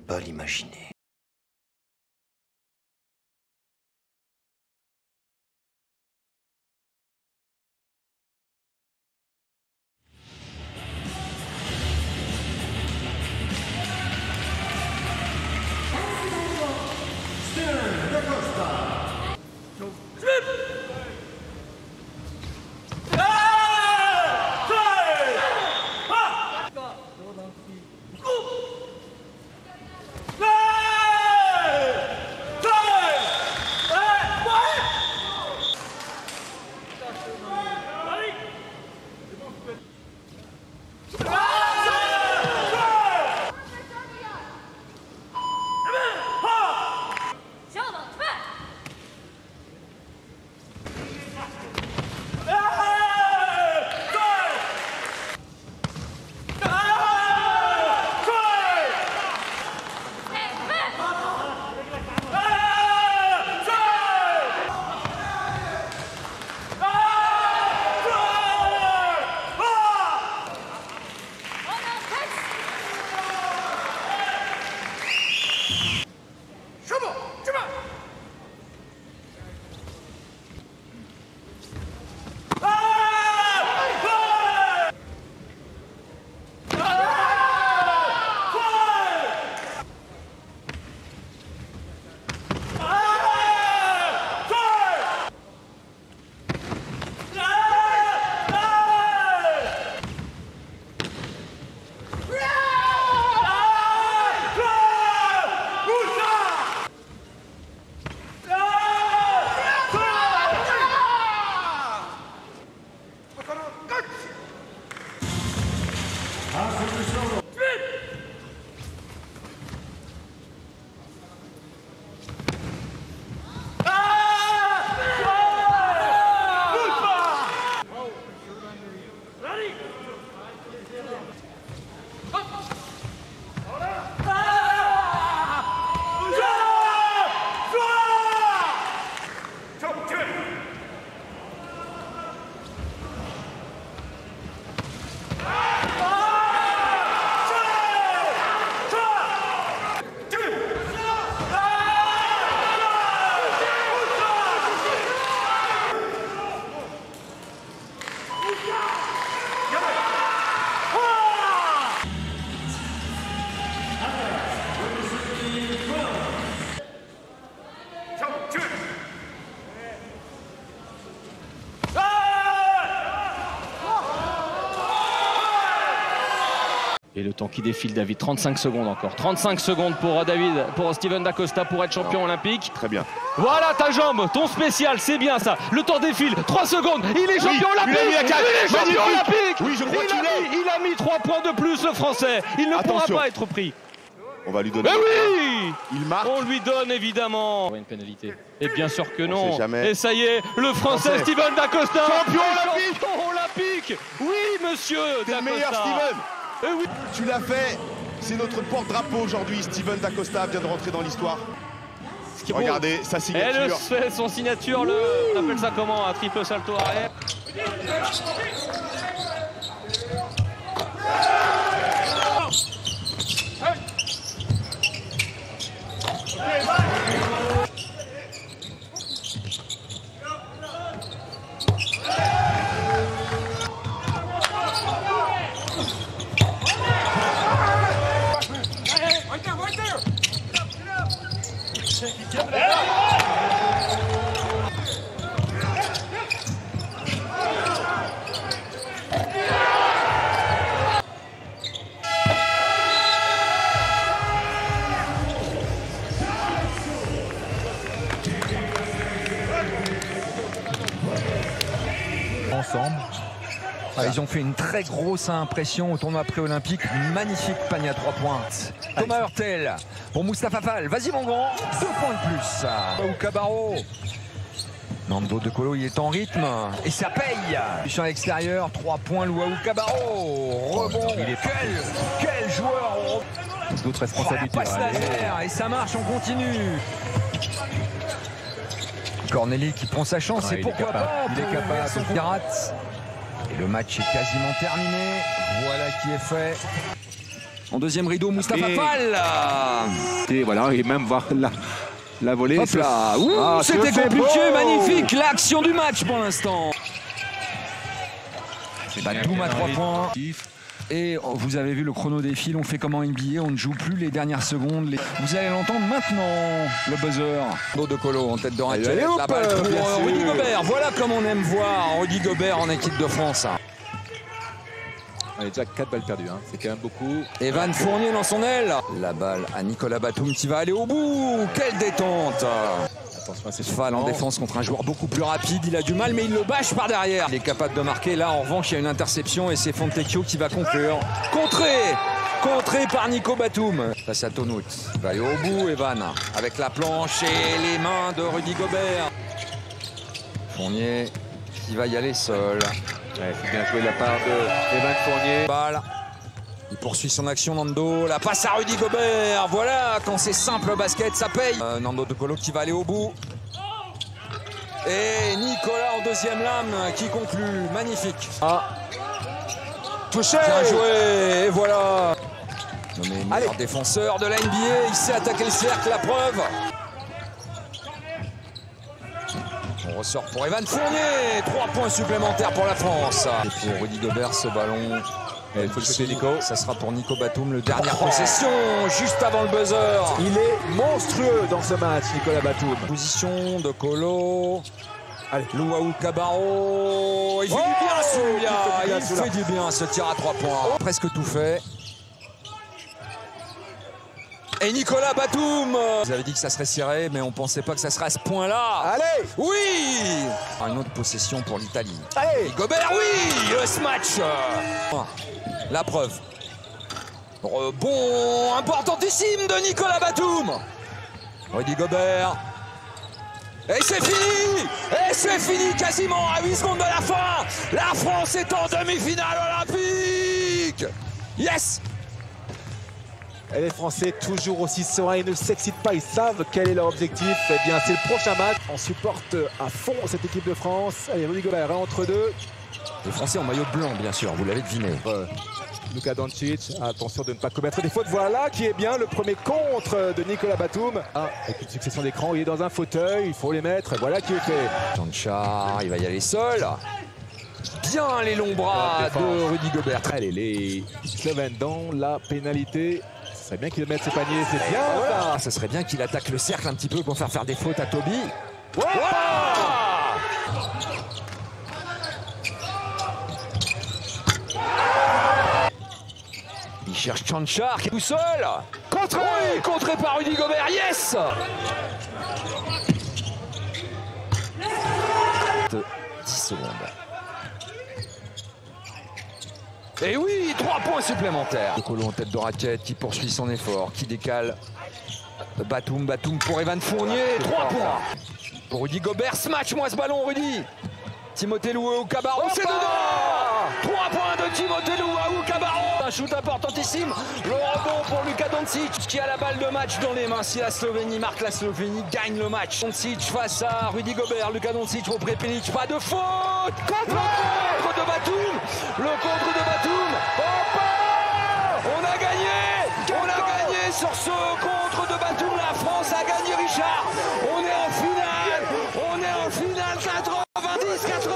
pas l'imaginer. Et le temps qui défile, David, 35 secondes encore. 35 secondes pour David, pour Steven Dacosta pour être champion olympique. Très bien. Voilà ta jambe, ton spécial, c'est bien ça. Le temps défile, 3 secondes, il est champion olympique. Il est champion olympique. Oui, je crois qu'il est. Il a mis 3 points de plus, le Français. Il ne pourra pas être pris. On va lui donner. Mais oui, il marque. On lui donne évidemment une pénalité. Et bien sûr que non. Sait jamais. Et ça y est, le Français Steven Dacosta. Champion olympique. Champion olympique. Oui, monsieur T'es Dacosta. le meilleur, Steven. Oui. Tu l'as fait. C'est notre porte-drapeau aujourd'hui. Steven Dacosta vient de rentrer dans l'histoire. Regardez sa signature. Elle fait son signature, on appelle ça comment? Un triple salto arrière. Ensemble. Ils ont fait une très grosse impression au tournoi pré-olympique. Magnifique panier à 3 points. Thomas Hurtel pour Moustapha Fall. Vas-y mon grand, 2 points de plus. Waouka Barro. Nando De Colo, il est en rythme et ça paye. Sur l'extérieur, 3 points Waouka Barro. Rebond. Quel joueur. D'autres responsabilités. Passe laser et ça marche, on continue. Corneli qui prend sa chance et pourquoi pas. Il est capable. Son pirate. Et le match est quasiment terminé. Voilà qui est fait. En deuxième rideau, Moustapha Fall. Et voilà, et même voir la volée. Hop là. C'était compliqué, magnifique. L'action du match pour l'instant. Batum à 3 points. Et vous avez vu le chrono défile, on fait comme en NBA, on ne joue plus les dernières secondes. Vous allez l'entendre maintenant, le buzzer. De Colo en tête de raquette. La balle pour Rudy Gobert. Voilà comme on aime voir Rudy Gobert en équipe de France. On a déjà 4 balles perdues, hein. C'est quand même beaucoup. Evan Fournier dans son aile. La balle à Nicolas Batum qui va aller au bout. Quelle détente. Attention à ces Fall en défense contre un joueur beaucoup plus rapide. Il a du mal, mais il le bâche par derrière. Il est capable de marquer. Là, en revanche, il y a une interception et c'est Fontecchio qui va conclure. Contré par Nico Batum. Face à Tonut. Il va aller au bout, Evan. Avec la planche et les mains de Rudy Gobert. Fournier qui va y aller seul. Ouais, c'est bien joué de la part de Evan Fournier. Balle. Il poursuit son action, Nando. La passe à Rudy Gobert. Voilà, quand c'est simple basket, ça paye. Nando De Colo qui va aller au bout. Et Nicolas en deuxième lame qui conclut. Magnifique. Touché. Bien joué. Et voilà. Nommé meilleur défenseur de la NBA. Il sait attaquer le cercle, la preuve. On ressort pour Evan Fournier. 3 points supplémentaires pour la France. Et pour Rudy Gobert, ce ballon. Il faut shooter Nico. Ça sera pour Nico Batum, le dernière possession, juste avant le buzzer. Il est monstrueux dans ce match, Nicolas Batum. Position de Colo. Allez, Luau Cabarro. Il fait du bien celui-là. Il fait du bien ce tir à 3 points. Presque tout fait. Et Nicolas Batum. Vous avez dit que ça serait serré, mais on pensait pas que ça serait à ce point-là. Allez. Oui. Une autre possession pour l'Italie. Allez. Et Gobert, oui. Le smash. La preuve. Rebond importantissime de Nicolas Batum. Rudy Gobert. Et c'est fini. Et c'est fini quasiment à 8 secondes de la fin. La France est en demi-finale olympique. Yes. Et les Français, toujours aussi sereins, ils ne s'excitent pas, ils savent quel est leur objectif. Eh bien, c'est le prochain match. On supporte à fond cette équipe de France. Allez, Rudy Gobert entre deux. Les Français en maillot blanc, bien sûr, vous l'avez deviné. Luka Doncic, attention de ne pas commettre des fautes. Voilà qui est bien le premier contre de Nicolas Batum. Avec une succession d'écrans, il est dans un fauteuil, il faut les mettre. Voilà qui est fait. Janchar, il va y aller seul. Bien les longs bras de Rudy Gobert. Allez, les Slovènes dans la pénalité. Ce serait bien qu'il mette ses paniers, c'est bien. Voilà. Ça serait bien qu'il attaque le cercle un petit peu pour faire des fautes à Toby. Il cherche Janchar qui est tout seul. Contré par Rudy Gobert, yes. 10 secondes. Et oui, 3 points supplémentaires. De Colo en tête de raquette qui poursuit son effort, qui décale. Batum pour Evan Fournier. 3 points. Pour Rudy Gobert, smash-moi ce ballon, Rudy. Timothée Luau Cabarro, c'est dedans. 3 points de Timothée Luau Cabarro. Un shoot importantissime. Le rebond pour Luka Doncic qui a la balle de match dans les mains. Si la Slovénie marque, la Slovénie gagne le match. Doncic face à Rudy Gobert. Luka Doncic au Prepelic. Pas de faute. Le contre de Batum. On a gagné sur ce contre de Batum. La France a gagné, Richard. On est en finale 90-89.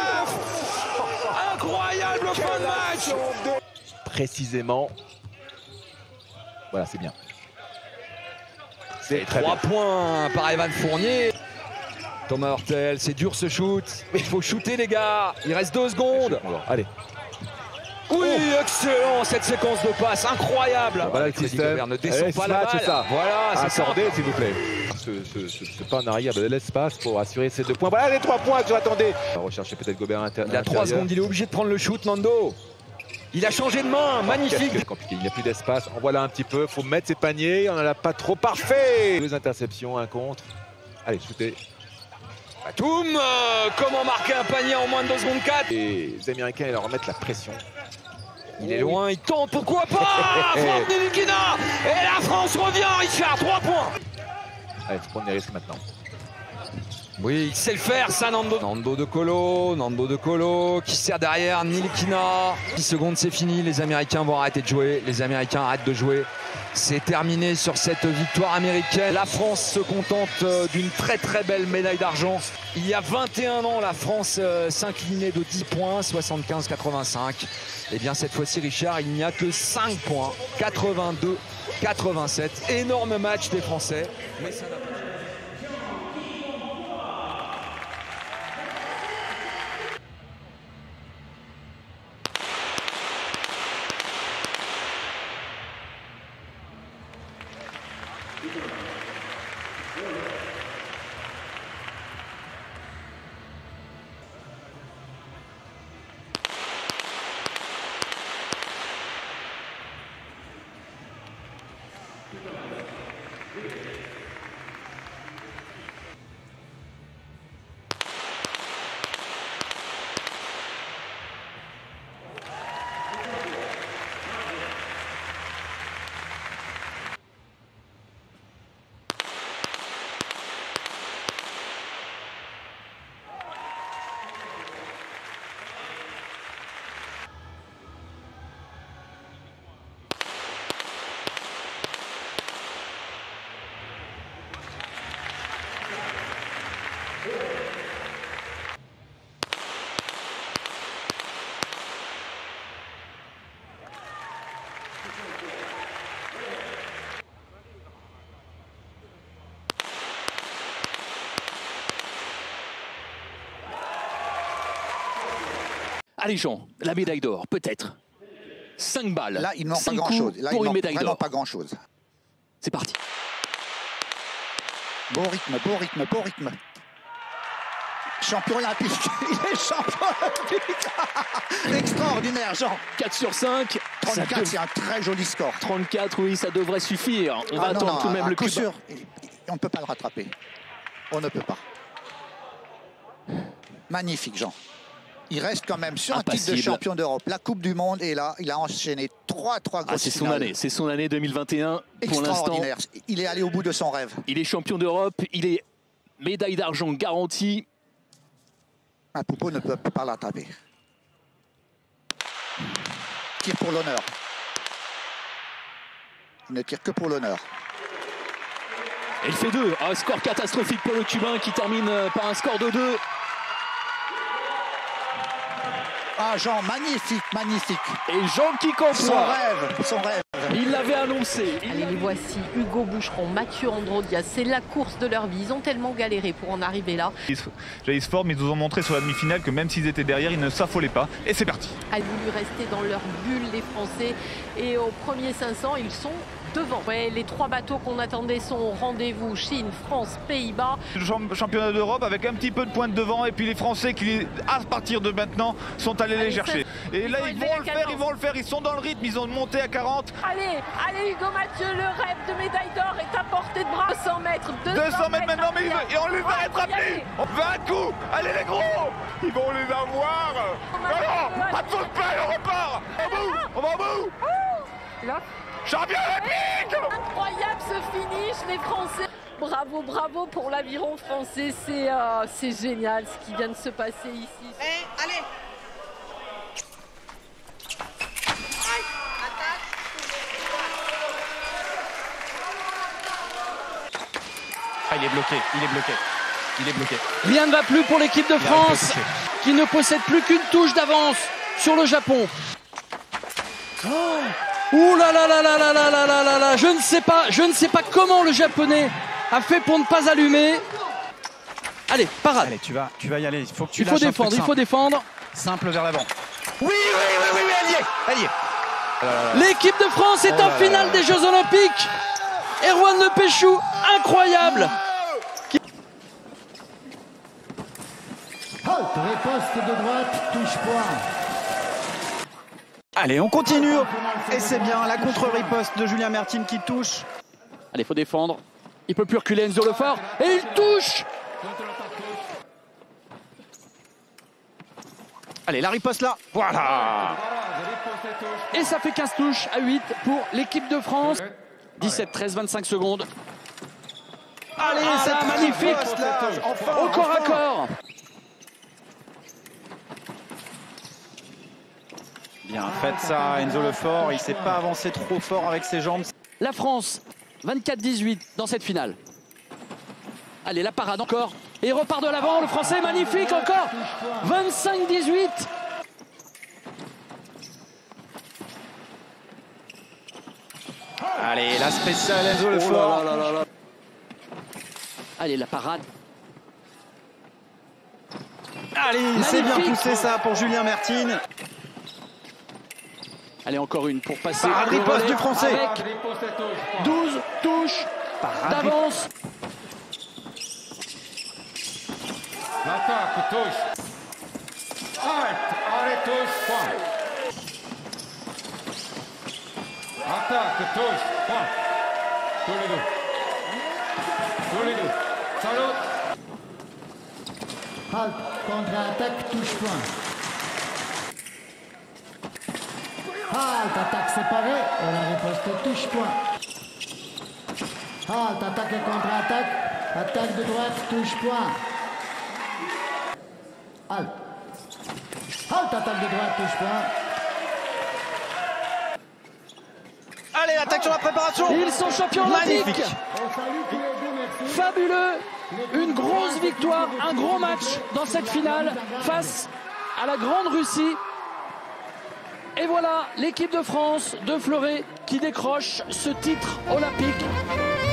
Incroyable fin de match. Précisément. Voilà, c'est bien. C'est 3 points par Evan Fournier. Thomas Hurtel, c'est dur ce shoot. Il faut shooter les gars. Il reste 2 secondes. Allez. Oui, excellent cette séquence de passe, incroyable. Voilà le système. Ne descend pas la balle. Ça. Voilà, c'est accordé, s'il vous plaît. Ce pas en arrière de l'espace pour assurer ces 2 points. Voilà les 3 points que j'attendais. On va rechercher peut-être Gobert à l'intérieur. Il a 3 secondes, il est obligé de prendre le shoot, Nando. Il a changé de main, magnifique. C'est compliqué, il n'y a plus d'espace. En voilà un petit peu, il faut mettre ses paniers. On n'en a pas trop parfait. 2 interceptions, 1 contre. Allez, shooter. Batum, comment marquer un panier en moins de 2 secondes 4. Et les Américains, ils leur remettent la pression. Il est loin, il tente, pourquoi pas. Franck Ntilikina. Et la France revient, Richard, 3 points. Allez, il faut prendre les risques maintenant. Oui, il sait le faire, ça, Nando. Nando de Colo qui sert derrière Nilikina. 10 secondes, c'est fini. Les Américains vont arrêter de jouer. Les Américains arrêtent de jouer. C'est terminé sur cette victoire américaine. La France se contente d'une très très belle médaille d'argent. Il y a 21 ans, la France s'inclinait de 10 points, 75-85. Et bien cette fois-ci, Richard, il n'y a que 5 points, 82-87. Énorme match des Français. Mais ça n'a pas... Allez Jean, la médaille d'or, peut-être. 5 balles. Là, il manque pas grand-chose. Là, pour une médaille d'or. Pas grand-chose. C'est parti. Bon rythme, bon rythme, bon rythme. Champion olympique. Il est champion olympique. Extraordinaire, Jean. 4 sur 5. 34, c'est un très joli score. 34, oui, ça devrait suffire. On va attendre tout de même le coup plus sûr. On ne peut pas le rattraper. On ne peut pas. Magnifique, Jean. Il reste quand même sur un titre de champion d'Europe. La Coupe du Monde est là. Il a enchaîné 3 grosses finales. C'est son année 2021. Pour l'instant, il est allé au bout de son rêve. Il est champion d'Europe. Il est médaille d'argent garantie. Un Poupeau ne peut pas l'attraper. Tire pour l'honneur. Il ne tire que pour l'honneur. Et il fait 2. Un score catastrophique pour le Cubain qui termine par un score de 2. Ah, Jean, magnifique, magnifique. Et Jean qui comprend. Son rêve. Il l'avait annoncé. Allez, les voici, Hugo Boucheron, Mathieu Androdias. C'est la course de leur vie. Ils ont tellement galéré pour en arriver là. Jaillis fort, mais ils nous ont montré sur la demi-finale que même s'ils étaient derrière, ils ne s'affolaient pas. Et c'est parti. Ils ont voulu rester dans leur bulle, les Français. Et au premier 500, ils sont devant. Ouais, les 3 bateaux qu'on attendait sont au rendez-vous. Chine, France, Pays-Bas. Le championnat d'Europe avec un petit peu de pointe devant. Et puis les Français qui, à partir de maintenant, sont allés les chercher. Et là, ils vont le faire. Ils sont dans le rythme. Ils ont monté à 40. Allez, Hugo Mathieu, le rêve de médaille d'or est à portée de bras. 200 mètres, 200 mètres maintenant, mais et on les va rattraper. On fait un coup. Allez les gros. Ils vont les avoir. Alors, pas de fausse paille, on repart. On va au bout. Là. Champion olympique. Incroyable ce finish, les Français. Bravo pour l'aviron français. C'est génial ce qui vient de se passer ici. Allez. Il est bloqué. Rien ne va plus pour l'équipe de France qui ne possède plus qu'une touche d'avance sur le Japon. Ouh là là là là là là là là là là. Je ne sais pas comment le Japonais a fait pour ne pas allumer. Allez, parade. Allez, tu vas y aller. Il faut que tu il faut défendre. Simple vers l'avant. Oui, elle y est. L'équipe de France est en finale des Jeux Olympiques. Erwan Lepéchou, incroyable. Riposte de droite, touche point. Allez, on continue. Et c'est bien la contre-riposte de Julien Mertine qui touche. Allez, faut défendre. Il peut plus reculer Enzo Lefort. Et il touche. Allez, la riposte là. Voilà. Et ça fait 15 touches à 8 pour l'équipe de France. 17, 13, 25 secondes. Allez, c'est magnifique. Au corps à corps. Bien, faites ça, Enzo Lefort. Il ne s'est pas avancé trop fort avec ses jambes. La France, 24-18 dans cette finale. Allez, la parade encore. Et il repart de l'avant. Le Français, magnifique encore. 25-18. Allez, la spéciale Enzo Lefort. Allez, la parade. Allez, c'est bien poussé ça pour Julien Mertine. Allez, encore une pour passer. Parade riposte du Français. Avec 12 touches d'avance. L'attaque, touche. Arrête, touche, point. Attaque, touche, point. Tous les deux. Tous les deux. Salut. Halte, contre-attaque, touche, point. Halte, attaque séparée et la riposte touche, point. Halte, attaque et contre-attaque. Attaque de droite, touche, point. Halte. Halte, attaque de droite, touche, point. Allez, attaque sur la préparation. Ils sont champions olympiques. Fabuleux. Une grosse victoire, un gros match dans cette finale face à la Grande Russie. Et voilà l'équipe de France de fleuret qui décroche ce titre olympique.